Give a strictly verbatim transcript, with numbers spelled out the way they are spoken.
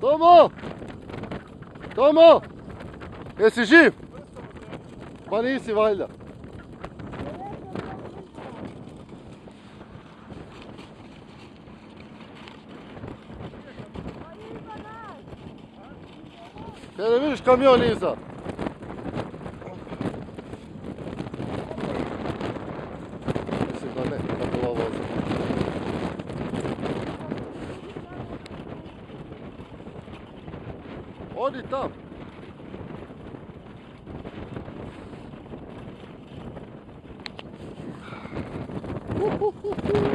Tomo! Tomo! Jesi živ? Pa nisi valjda. Kaj ne vidiš kamion iza? Mislim da ne, da bila voza. Odi tam. Uh, uh, uh, uh.